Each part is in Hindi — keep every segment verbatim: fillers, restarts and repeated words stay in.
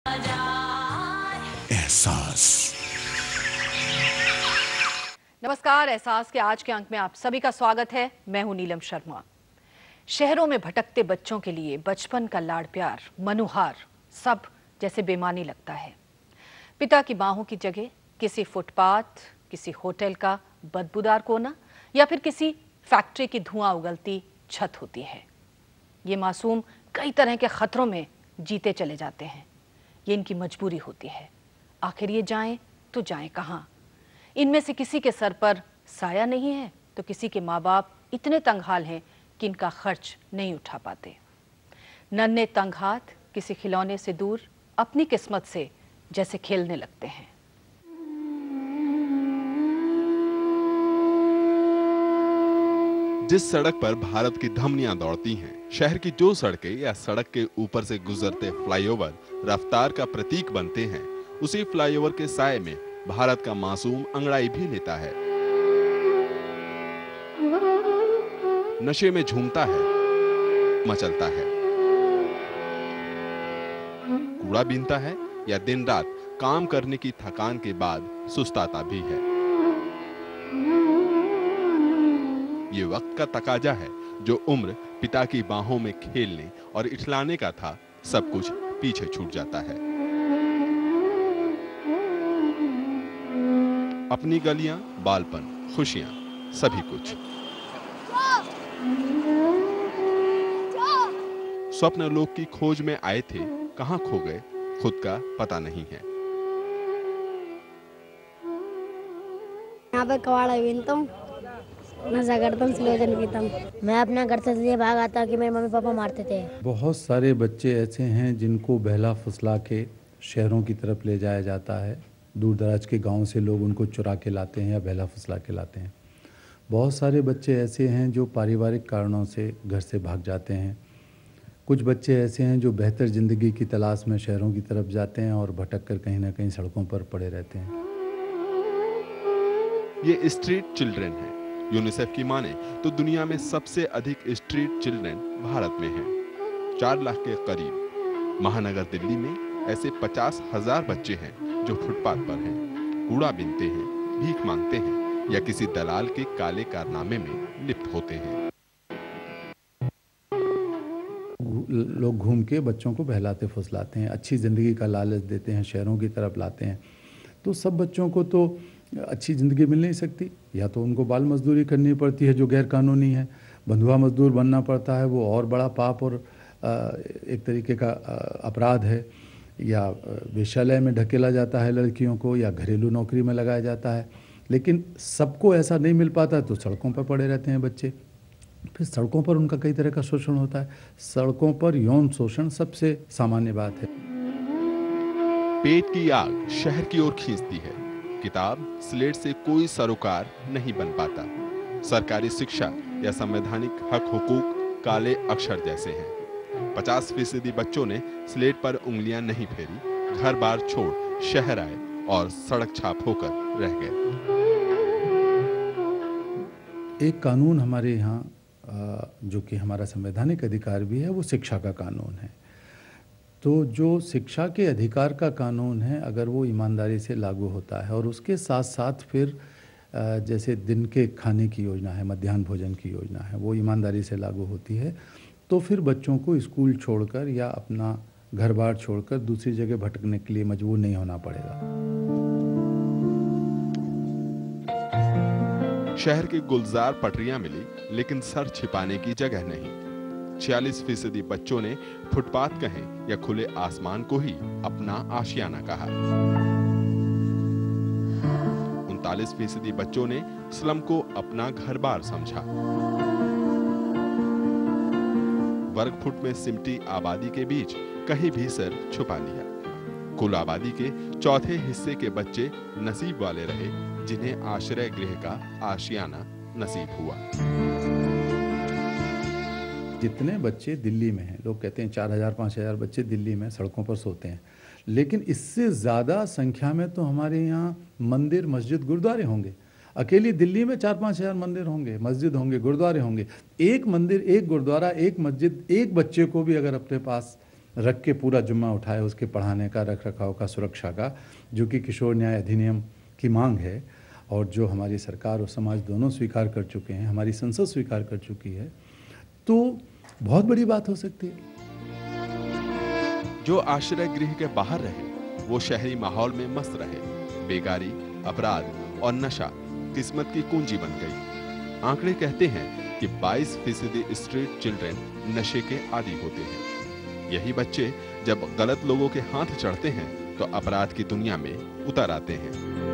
एहसास। नमस्कार, एहसास के आज के अंक में आप सभी का स्वागत है। मैं हूं नीलम शर्मा। शहरों में भटकते बच्चों के लिए बचपन का लाड़ प्यार, मनुहार सब जैसे बेमानी लगता है। पिता की बाहों की जगह किसी फुटपाथ, किसी होटल का बदबूदार कोना या फिर किसी फैक्ट्री की धुआं उगलती छत होती है। ये मासूम कई तरह के खतरों में जीते चले जाते हैं। ये इनकी मजबूरी होती है। आखिर ये जाएं तो जाएं कहाँ? इनमें से किसी के सर पर साया नहीं है तो किसी के माँ बाप इतने तंगहाल हैं कि इनका खर्च नहीं उठा पाते। नन्हे तंग हाथ किसी खिलौने से दूर अपनी किस्मत से जैसे खेलने लगते हैं। जिस सड़क पर भारत की धमनियां दौड़ती हैं, शहर की जो सड़कें या सड़क के ऊपर से गुजरते फ्लाईओवर रफ्तार का प्रतीक बनते हैं, उसी फ्लाईओवर के साए में भारत का मासूम अंगड़ाई भी लेता है। नशे में झूमता है, मचलता है, कूड़ा बीनता है या दिन रात काम करने की थकान के बाद सुस्ताता भी है। ये वक्त का तकाजा है। जो उम्र पिता की बाहों में खेलने और इठलाने का था, सब कुछ पीछे छूट जाता है। अपनी गलियां, बालपन, खुशियां, सभी कुछ। स्वप्न लोक की खोज में आए थे, कहां खो गए, खुद का पता नहीं है। यहाँ पे कवाड़ा बीनता हूँ, नशा करता हूँ, स्लोजन पीता हूँ। मैं अपने घर से इसलिए भाग आता कि मेरे मम्मी पापा मारते थे। बहुत सारे बच्चे ऐसे हैं जिनको बहला फुसला के शहरों की तरफ ले जाया जाता है। दूर दराज के गांव से लोग उनको चुरा के लाते हैं या बहला फुसला के लाते हैं। बहुत सारे बच्चे ऐसे हैं जो पारिवारिक कारणों से घर से भाग जाते हैं। कुछ बच्चे ऐसे हैं जो बेहतर ज़िंदगी की तलाश में शहरों की तरफ जाते हैं और भटक कर कहीं ना कहीं सड़कों पर पड़े रहते हैं। ये स्ट्रीट चिल्ड्रन है। यूनिसेफ की माने तो दुनिया में सबसे अधिक स्ट्रीट चिल्ड्रन भारत में हैं। चार लाख के करीब। महानगर दिल्ली में ऐसे पचास हजार बच्चे हैं जो फुटपाथ पर हैं, कूड़ा बीनते हैं, भीख मांगते हैं या किसी दलाल के काले कारनामे में लिप्त होते हैं। लोग घूम के बच्चों को बहलाते फुसलाते हैं, अच्छी ज़िंदगी का लालच देते हैं, शहरों की तरफ लाते हैं। तो सब बच्चों को तो अच्छी ज़िंदगी मिल नहीं सकती। या तो उनको बाल मजदूरी करनी पड़ती है जो गैर कानूनी है, बंधुआ मजदूर बनना पड़ता है, वो और बड़ा पाप और एक तरीके का अपराध है। या वेश्यालय में ढकेला जाता है लड़कियों को, या घरेलू नौकरी में लगाया जाता है। लेकिन सबको ऐसा नहीं मिल पाता तो सड़कों पर पड़े रहते हैं बच्चे। फिर सड़कों पर उनका कई तरह का शोषण होता है। सड़कों पर यौन शोषण सबसे सामान्य बात है। पेट की आग शहर की ओर खींचती है। किताब स्लेट से कोई सरोकार नहीं बन पाता। सरकारी शिक्षा या संवैधानिक हक हुकूक काले अक्षर जैसे हैं। पचास फीसदी बच्चों ने स्लेट पर उंगलियां नहीं फेरी, घर बार छोड़ शहर आए और सड़क छाप होकर रह गए। एक कानून हमारे यहाँ जो कि हमारा संवैधानिक अधिकार भी है, वो शिक्षा का कानून है। तो जो शिक्षा के अधिकार का कानून है, अगर वो ईमानदारी से लागू होता है और उसके साथ साथ फिर जैसे दिन के खाने की योजना है, मध्याह्न भोजन की योजना है, वो ईमानदारी से लागू होती है, तो फिर बच्चों को स्कूल छोड़कर या अपना घर बार छोड़कर दूसरी जगह भटकने के लिए मजबूर नहीं होना पड़ेगा। शहर की गुलजार पटरियां मिली, लेकिन सर छिपाने की जगह नहीं। छियालीस फीसदी बच्चों ने फुटपाथ कहें या खुले आसमान को ही अपना आशियाना कहा। उनतालीस फीसदी बच्चों ने स्लम को अपना घर बार समझा। वर्ग फुट में सिमटी आबादी के बीच कहीं भी सर छुपा लिया। कुल आबादी के चौथे हिस्से के बच्चे नसीब वाले रहे जिन्हें आश्रय गृह का आशियाना नसीब हुआ। जितने बच्चे दिल्ली में हैं, लोग कहते हैं चार हजार पाँच हजार बच्चे दिल्ली में सड़कों पर सोते हैं, लेकिन इससे ज़्यादा संख्या में तो हमारे यहाँ मंदिर, मस्जिद, गुरुद्वारे होंगे। अकेली दिल्ली में चार पाँच हजार मंदिर होंगे, मस्जिद होंगे, गुरुद्वारे होंगे। एक मंदिर, एक गुरुद्वारा, एक मस्जिद, एक बच्चे को भी अगर अपने पास रख के पूरा जुम्मा उठाए उसके पढ़ाने का, रख रखाव का, सुरक्षा का, जो कि किशोर न्याय अधिनियम की मांग है और जो हमारी सरकार और समाज दोनों स्वीकार कर चुके हैं, हमारी संसद स्वीकार कर चुकी है, तो बहुत बड़ी बात हो सकती है। जो आश्रय गृह के बाहर रहे वो शहरी माहौल में मस्त रहे। बेगारी, अपराध और नशा किस्मत की कुंजी बन गई। आंकड़े कहते हैं कि बाईस फीसदी स्ट्रीट चिल्ड्रन नशे के आदी होते हैं। यही बच्चे जब गलत लोगों के हाथ चढ़ते हैं तो अपराध की दुनिया में उतर आते हैं।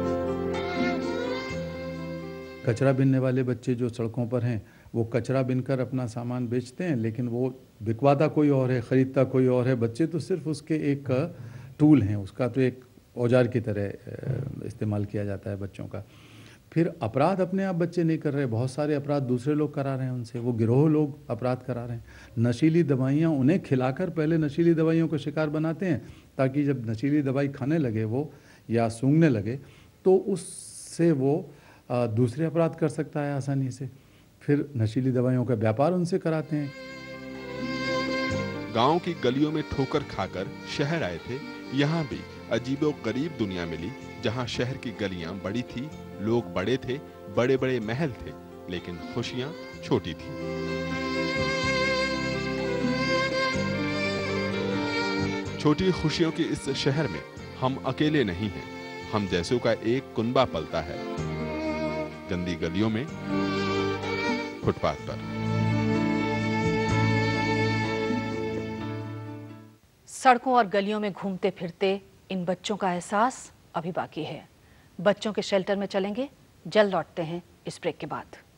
कचरा बीनने वाले बच्चे जो सड़कों पर हैं वो कचरा बीनकर अपना सामान बेचते हैं, लेकिन वो बिकवाता कोई और है, ख़रीदता कोई और है। बच्चे तो सिर्फ उसके एक टूल हैं, उसका तो एक औजार की तरह इस्तेमाल किया जाता है बच्चों का। फिर अपराध अपने आप बच्चे नहीं कर रहे, बहुत सारे अपराध दूसरे लोग करा रहे हैं उनसे, वो गिरोह लोग अपराध करा रहे हैं। नशीली दवाइयाँ उन्हें खिलाकर पहले नशीली दवाइयों का शिकार बनाते हैं, ताकि जब नशीली दवाई खाने लगे वो या सूंघने लगे तो उससे वो दूसरे अपराध कर सकता है आसानी से। फिर नशीली दवाइयों का व्यापार उनसे कराते हैं। गांव की गलियों में ठोकर खाकर शहर आए थे। यहाँ भी अजीबो गरीब दुनिया मिली, जहाँ शहर की गलियां बड़ी थी, लोग बड़े थे, बड़े बड़े महल थे, लेकिन खुशियां छोटी थी। छोटी खुशियों के इस शहर में हम अकेले नहीं हैं। हम जैसों का एक कुनबा पलता है, गंदी गलियों में, फुटपाथ पर। सड़कों और गलियों में घूमते फिरते इन बच्चों का एहसास अभी बाकी है। बच्चों के शेल्टर में चलेंगे, जल्द लौटते हैं इस ब्रेक के बाद।